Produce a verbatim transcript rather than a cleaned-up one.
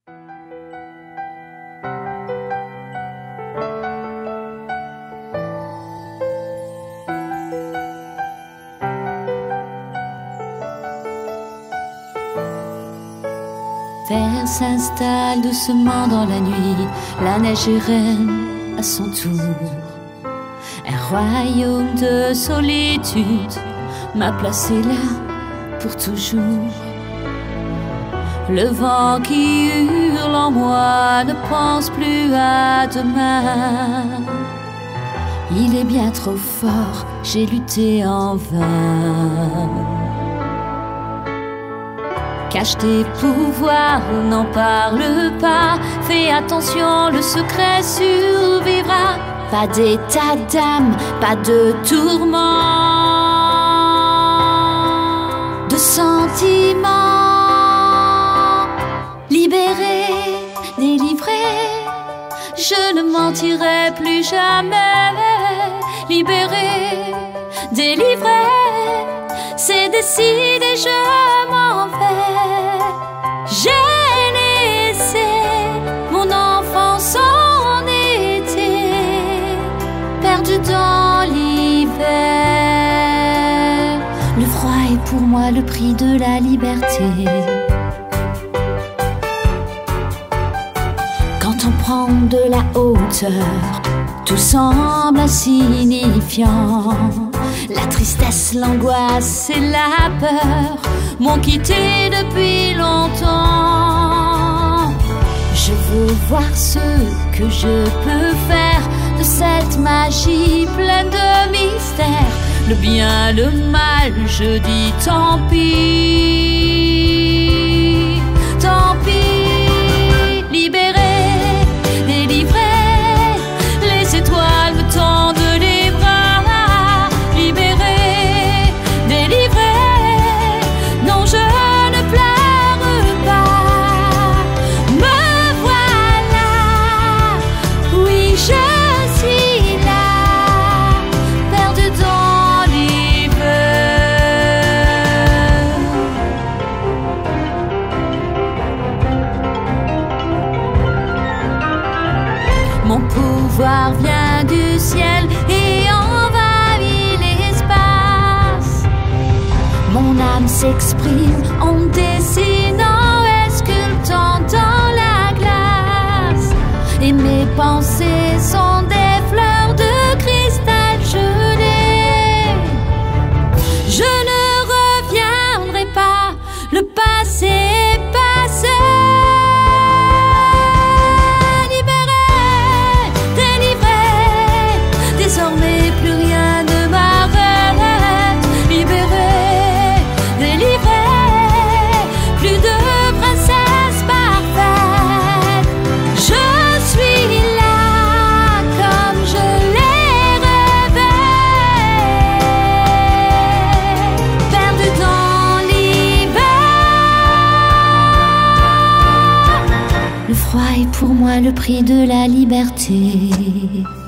Terre s'installe doucement dans la nuit, la neige est reine à son tour. Un royaume de solitude m'a placé là pour toujours. Le vent qui hurle en moi ne pense plus à demain. Il est bien trop fort, j'ai lutté en vain. Cache tes pouvoirs, n'en parle pas. Fais attention, le secret survivra. Pas d'état d'âme, pas de tourment, de sentiments. Libéré, délivré, je ne mentirai plus jamais. Libéré, délivré, c'est décidé, je m'en vais. J'ai laissé mon enfance en été, perdu dans l'hiver. Le froid est pour moi le prix de la liberté. Quand on prend de la hauteur, tout semble insignifiant. La tristesse, l'angoisse et la peur m'ont quitté depuis longtemps. Je veux voir ce que je peux faire de cette magie pleine de mystère. Le bien, le mal, je dis tant pis, tant pis. Libéré, délivré, les étoiles me tendent les bras. Libéré, délivré, non je ne pleure pas. Me voilà, oui je suis là, perdu dans l'hiver. Mon pouvoir vient du ciel et envahit l'espace. Mon âme s'exprime en dessinant et sculptant dans la glace. Et mes pensées sont des fleurs de cristal gelé. Je ne reviendrai pas, le passé est passé. Désormais plus rien ne m'arrête. Libéré, délivré, plus de princesse parfaite. Je suis là comme je l'ai rêvé, perdu dans l'hiver. Le froid est pour moi le prix de la liberté.